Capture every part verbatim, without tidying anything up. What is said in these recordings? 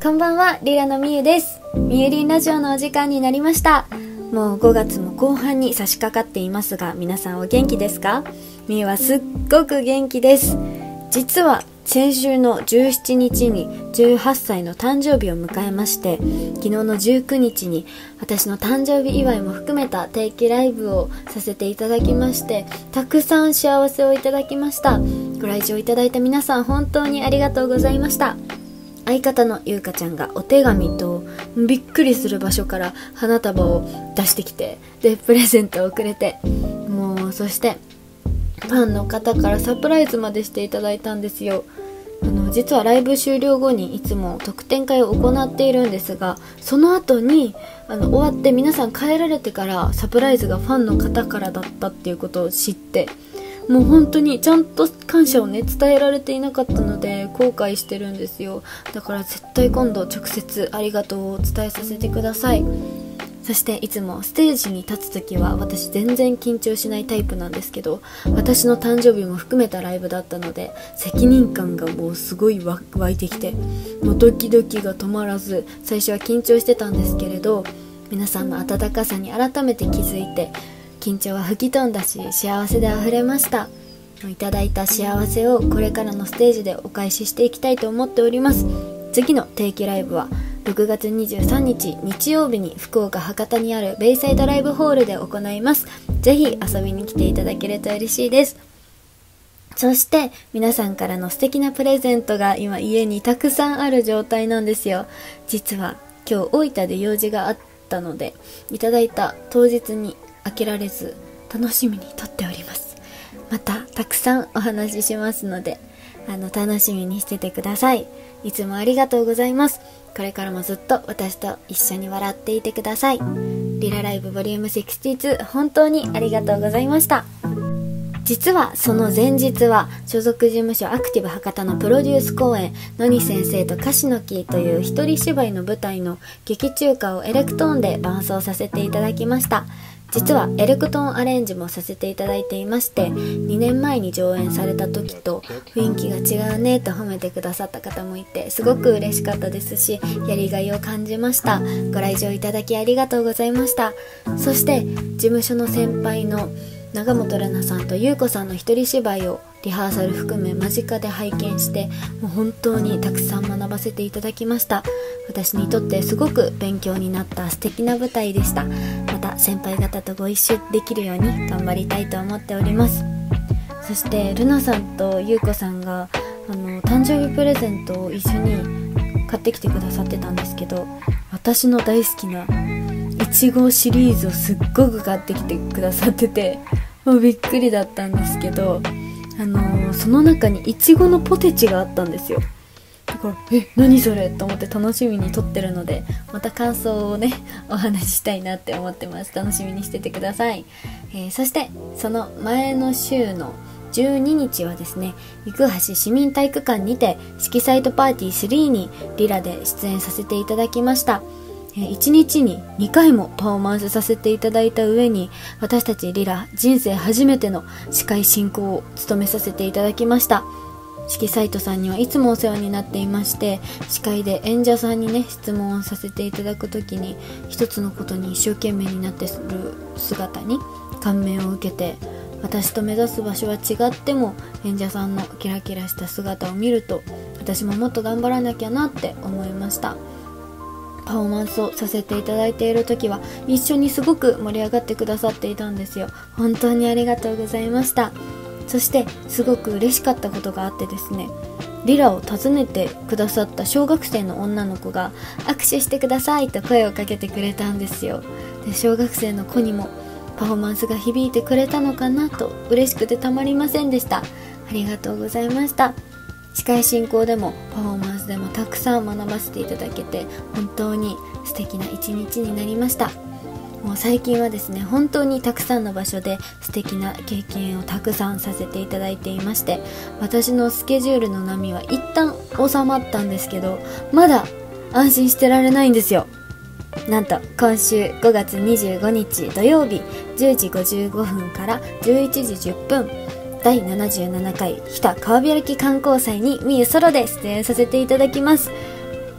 こんばんは、リラのみゆです。みゆりんラジオのお時間になりました。もうごがつも後半に差し掛かっていますが、皆さんお元気ですか？みゆはすっごく元気です。実は先週のじゅうしちにちにじゅうはっさいの誕生日を迎えまして、昨日のじゅうくにちに私の誕生日祝いも含めた定期ライブをさせていただきまして、たくさん幸せをいただきました。ご来場いただいた皆さん本当にありがとうございました。相方のゆうかちゃんがお手紙とびっくりする場所から花束を出してきて、でプレゼントをくれて、もうそしてファンの方からサプライズまでしていただいたんですよ。あの実はライブ終了後にいつも特典会を行っているんですが、その後にあの終わって皆さん帰られてからサプライズがファンの方からだったっていうことを知って、もう本当にちゃんと感謝をね伝えられていなかったので後悔してるんですよ。だから絶対今度直接ありがとうをお伝えさせてください。そしていつもステージに立つときは私全然緊張しないタイプなんですけど、私の誕生日も含めたライブだったので責任感がもうすごい湧いてきて、もうドキドキが止まらず、最初は緊張してたんですけれど、皆さんの温かさに改めて気づいて緊張は吹き飛んだし、幸せであふれました。いただいた幸せをこれからのステージでお返ししていきたいと思っております。次の定期ライブはろくがつにじゅうさんにち日曜日に福岡博多にあるベイサイドライブホールで行います。ぜひ遊びに来ていただけると嬉しいです。そして皆さんからの素敵なプレゼントが今家にたくさんある状態なんですよ。実は今日大分で用事があったので、いただいた当日に開けられず楽しみに撮っております。またたくさんお話ししますので、あの楽しみにしててください。いつもありがとうございます。これからもずっと私と一緒に笑っていてください。リラライブボリュームろくじゅうに本当にありがとうございました。実はその前日は所属事務所アクティブ博多のプロデュース公演のに先生と樫の木という一人芝居の舞台の劇中歌をエレクトーンで伴奏させていただきました。実はエレクトーンアレンジもさせていただいていまして、にねんまえに上演された時と雰囲気が違うねと褒めてくださった方もいて、すごく嬉しかったですし、やりがいを感じました。ご来場いただきありがとうございました。そして事務所の先輩の長本玲奈さんと優子さんの一人芝居をリハーサル含め間近で拝見して、もう本当にたくさん学ばせていただきました。私にとってすごく勉強になった素敵な舞台でした。また先輩方とご一緒できるように頑張りたいと思っております。そしてルナさんと優子さんがあの誕生日プレゼントを一緒に買ってきてくださってたんですけど、私の大好きないちごシリーズをすっごく買ってきてくださってて、もうびっくりだったんですけど、あのー、その中にいちごのポテチがあったんですよ。だからえ何それと思って楽しみに撮ってるので、また感想をねお話ししたいなって思ってます。楽しみにしててください。えー、そしてその前の週のじゅうににちはですね、行橋市民体育館にて色彩とパーティースリーにリラで出演させていただきました。いちにちににかいもパフォーマンスさせていただいた上に、私たちリラ人生初めての司会進行を務めさせていただきました。色彩とさんにはいつもお世話になっていまして、司会で演者さんにね質問をさせていただくときに一つのことに一生懸命になってする姿に感銘を受けて、私と目指す場所は違っても演者さんのキラキラした姿を見ると、私ももっと頑張らなきゃなって思いました。パフォーマンスをさせていただいている時は一緒にすごく盛り上がってくださっていたんですよ。本当にありがとうございました。そしてすごく嬉しかったことがあってですね、リラを訪ねてくださった小学生の女の子が握手してくださいと声をかけてくれたんですよ。で小学生の子にもパフォーマンスが響いてくれたのかなと嬉しくてたまりませんでした。ありがとうございました。司会進行でもパフォーマンスでもたくさん学ばせていただけて、本当に素敵な一日になりました。もう最近はですね、本当にたくさんの場所で素敵な経験をたくさんさせていただいていまして、私のスケジュールの波は一旦収まったんですけど、まだ安心してられないんですよ。なんと今週ごがつにじゅうごにち土曜日じゅうじごじゅうごふんからじゅういちじじゅっぷん、だいななじゅうななかい日田川開き観光祭にみゆソロで出演させていただきます。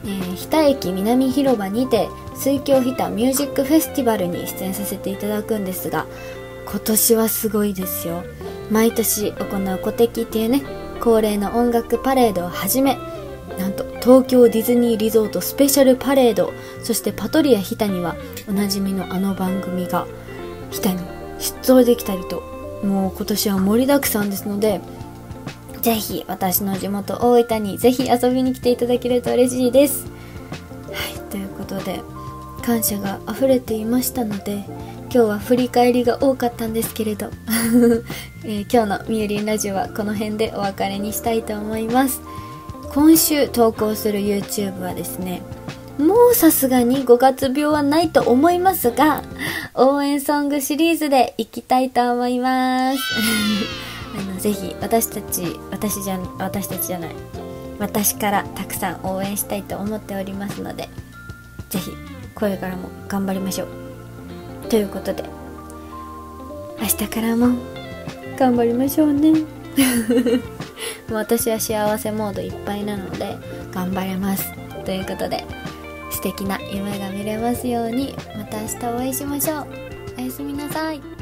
えー、日田駅南広場にて水郷日田ミュージックフェスティバルに出演させていただくんですが、今年はすごいですよ。毎年行う鼓笛っていうね恒例の音楽パレードをはじめ、なんと東京ディズニーリゾートスペシャルパレード、そしてパトリア日田にはおなじみのあの番組が日田に出張できたりと、もう今年は盛りだくさんですので、ぜひ私の地元大分にぜひ遊びに来ていただけると嬉しいです。はい、ということで感謝が溢れていましたので、今日は振り返りが多かったんですけれど、えー、今日のみゆりんラジオはこの辺でお別れにしたいと思います。今週投稿する YouTube はですね、もうさすがにごがつ病はないと思いますが、応援ソングシリーズでいきたいと思いますあのぜひ私たち私じゃ私たちじゃない私からたくさん応援したいと思っておりますので、ぜひこれからも頑張りましょうということで、明日からも頑張りましょうねもう私は幸せモードいっぱいなので頑張れますということで、素敵な夢が見れますように。また明日お会いしましょう。おやすみなさい。